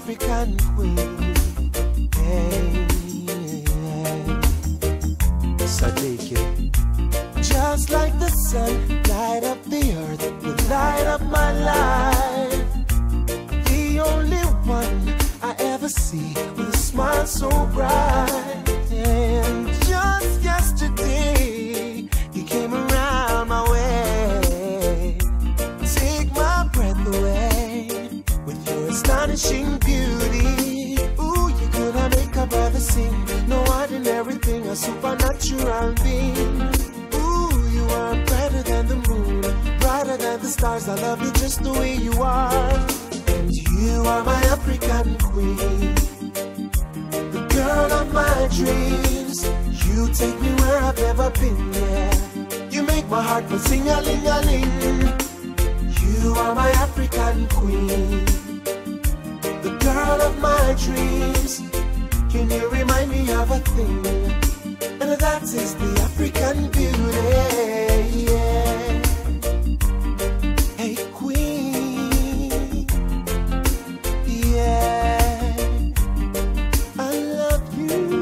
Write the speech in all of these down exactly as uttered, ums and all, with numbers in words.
African queen. Hey, so take it. Just like the sun, light up the earth, you light up my life. The only one I ever see with a smile so bright. And just yesterday, you came around my way. Take my breath away with your astonishing beauty. Ooh, you could make a brother sing. No ordinary thing, a supernatural being. Ooh, you are brighter than the moon, brighter than the stars. I love you just the way you are. And you are my African queen, the girl of my dreams. You take me where I've never been, yeah. You make my heart go sing-a-ling-a-ling. You are my African queen, the girl of my dreams. Can you remind me of a thing? And that is the African beauty, yeah. Hey queen, yeah, I love you.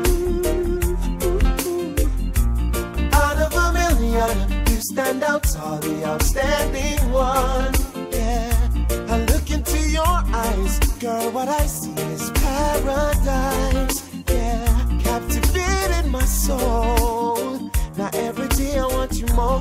Out of a million, you stand out tall, the outstanding one, yeah. I look into your eyes, girl, what I see is paradise, yeah. Captivated my soul, now every day I want you more.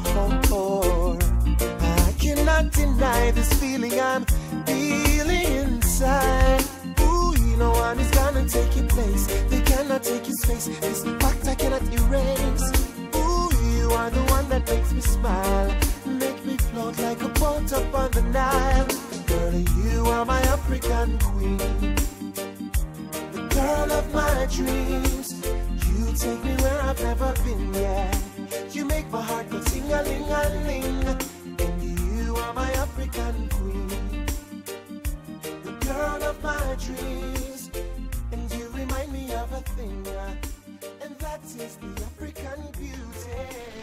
I cannot deny this feeling I'm feeling inside. Ooh, no one is gonna take your place, they cannot take your space. This fact I cannot erase. Ooh, you are the one that makes me smile, make me float like a boat up on the Nile. Girl, you are my African queen, the girl of my dreams. You take me where I've never been, yeah. You make my heart go ting-a-ling-a-ling. And you are my African queen, the girl of my dreams. And you remind me of a thing, yeah. And that is the African beauty,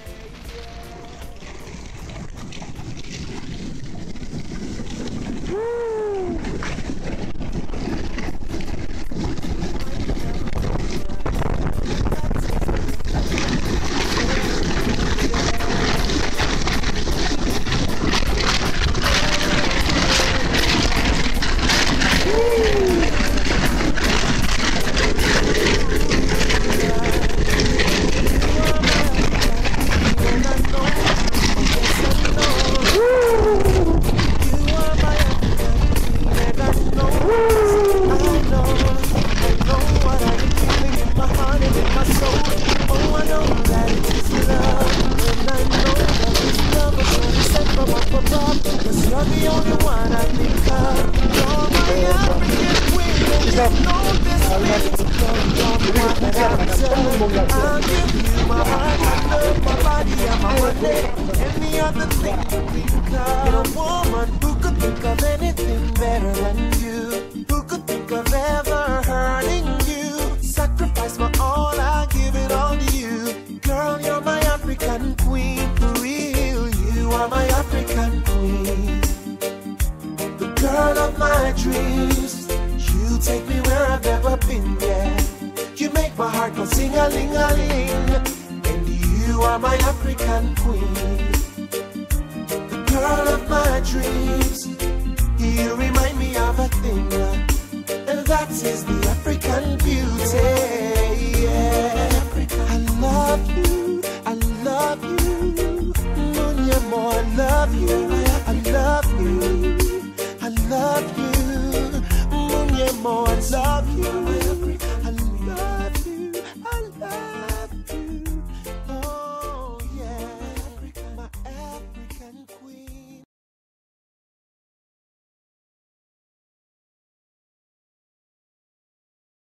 any other thing we become. A woman who could think of anything better than you, who could think of ever hurting you. Sacrifice my all, I give it all to you. Girl, you're my African queen, for real. You are my African queen, the girl of my dreams. You take me where I've never been, yeah. You make my heart go sing-a-ling-a-ling. You are my African queen, the girl of my dreams. You remind me of a thing, and that is the African beauty.